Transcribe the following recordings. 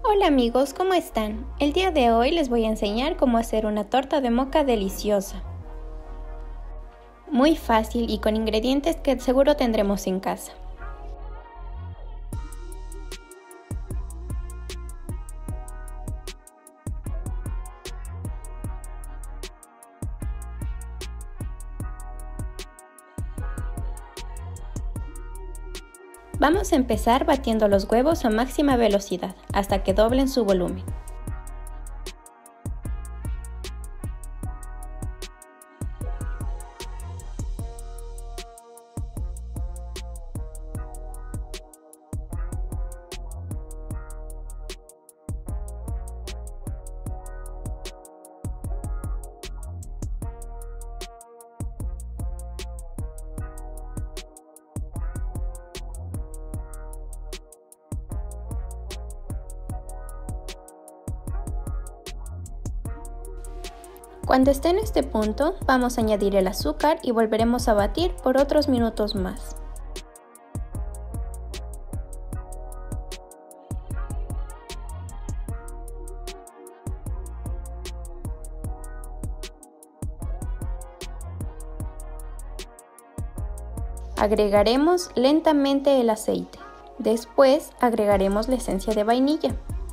Hola amigos, ¿cómo están? El día de hoy les voy a enseñar cómo hacer una torta de moca deliciosa. Muy fácil y con ingredientes que seguro tendremos en casa. Vamos a empezar batiendo los huevos a máxima velocidad, hasta que doblen su volumen. Cuando esté en este punto, vamos a añadir el azúcar y volveremos a batir por otros minutos más. Agregaremos lentamente el aceite. Después agregaremos la esencia de vainilla.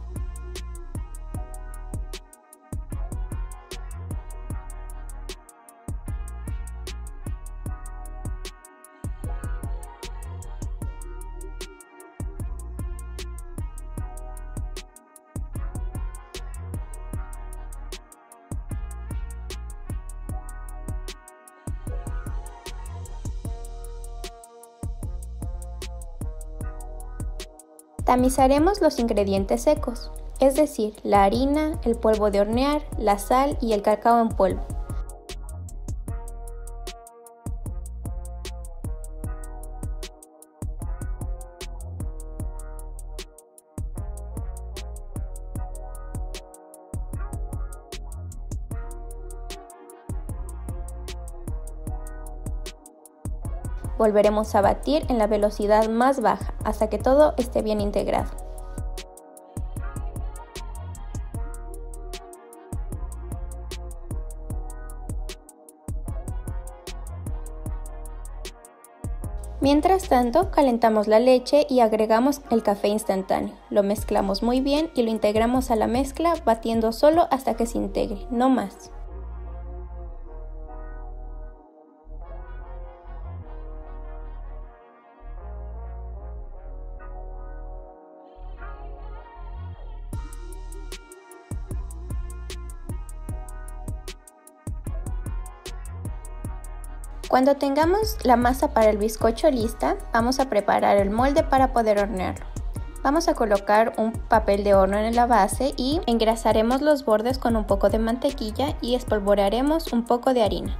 Tamizaremos los ingredientes secos, es decir, la harina, el polvo de hornear, la sal y el cacao en polvo. Volveremos a batir en la velocidad más baja hasta que todo esté bien integrado. Mientras tanto, calentamos la leche y agregamos el café instantáneo. Lo mezclamos muy bien y lo integramos a la mezcla batiendo solo hasta que se integre, no más. Cuando tengamos la masa para el bizcocho lista, vamos a preparar el molde para poder hornearlo. Vamos a colocar un papel de horno en la base y engrasaremos los bordes con un poco de mantequilla y espolvorearemos un poco de harina.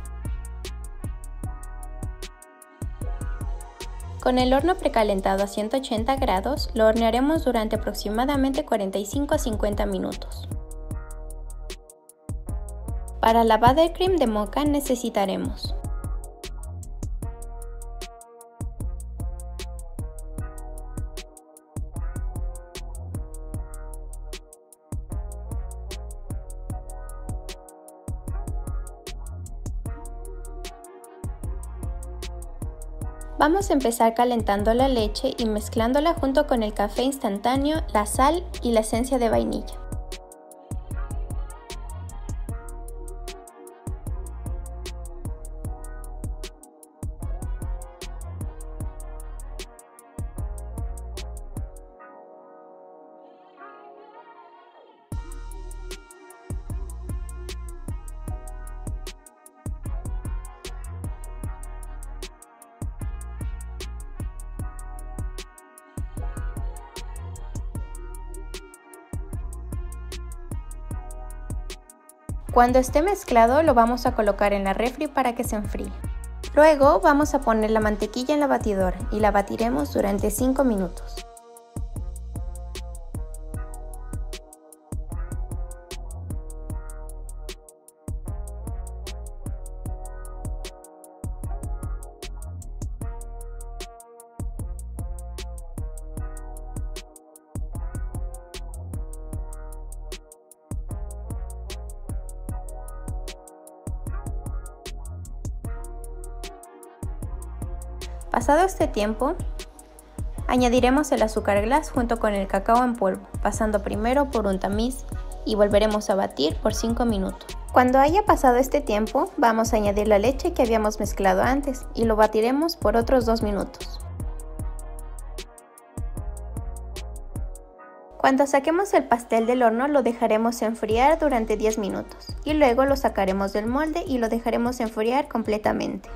Con el horno precalentado a 180 grados, lo hornearemos durante aproximadamente 45 a 50 minutos. Para la buttercream de moca necesitaremos Vamos a empezar calentando la leche y mezclándola junto con el café instantáneo, la sal y la esencia de vainilla. Cuando esté mezclado lo vamos a colocar en la refri para que se enfríe. Luego vamos a poner la mantequilla en la batidora y la batiremos durante 5 minutos. Pasado este tiempo, añadiremos el azúcar glass junto con el cacao en polvo, pasando primero por un tamiz y volveremos a batir por 5 minutos. Cuando haya pasado este tiempo, vamos a añadir la leche que habíamos mezclado antes y lo batiremos por otros 2 minutos. Cuando saquemos el pastel del horno lo dejaremos enfriar durante 10 minutos y luego lo sacaremos del molde y lo dejaremos enfriar completamente.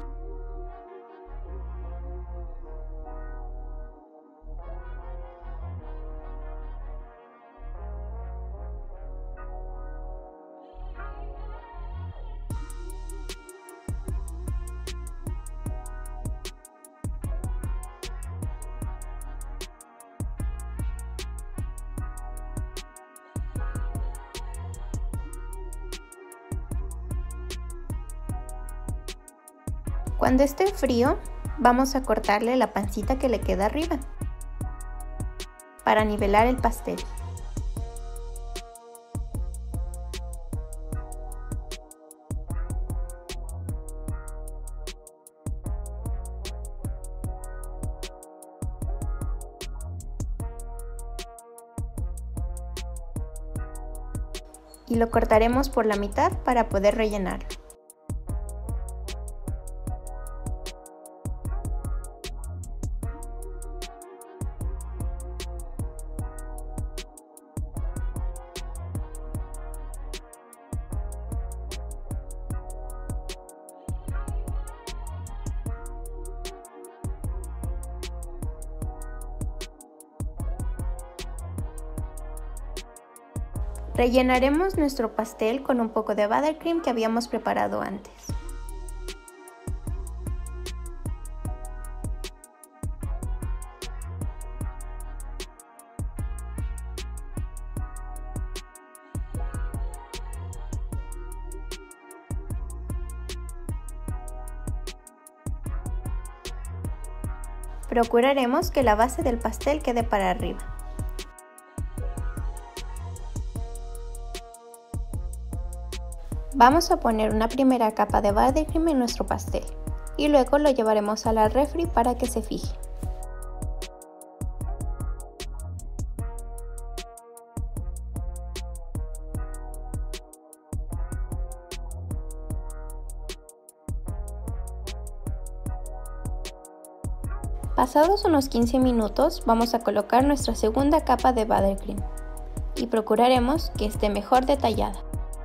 Cuando esté frío, vamos a cortarle la pancita que le queda arriba para nivelar el pastel. Y lo cortaremos por la mitad para poder rellenarlo. Rellenaremos nuestro pastel con un poco de buttercream que habíamos preparado antes. Procuraremos que la base del pastel quede para arriba. Vamos a poner una primera capa de buttercream en nuestro pastel y luego lo llevaremos a la refri para que se fije. Pasados unos 15 minutos vamos a colocar nuestra segunda capa de buttercream y procuraremos que esté mejor detallada.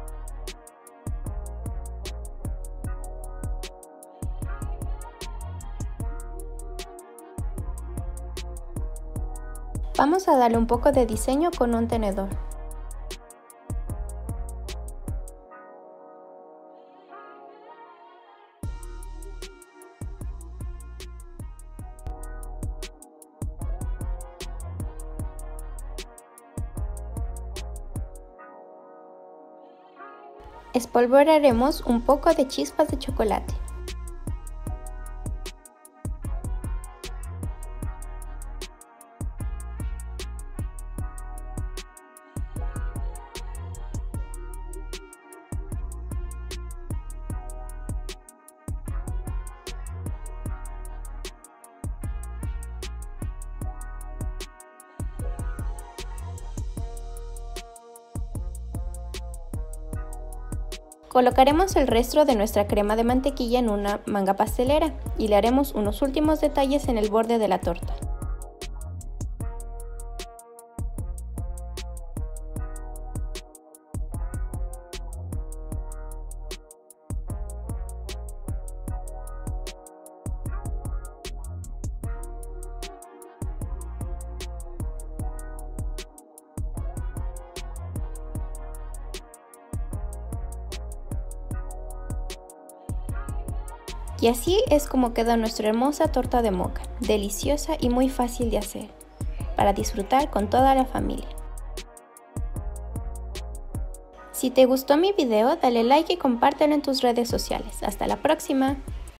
Vamos a darle un poco de diseño con un tenedor. Espolvorearemos un poco de chispas de chocolate. Colocaremos el resto de nuestra crema de mantequilla en una manga pastelera y le haremos unos últimos detalles en el borde de la torta. Y así es como queda nuestra hermosa torta de moca, deliciosa y muy fácil de hacer, para disfrutar con toda la familia. Si te gustó mi video, dale like y compártelo en tus redes sociales. ¡Hasta la próxima!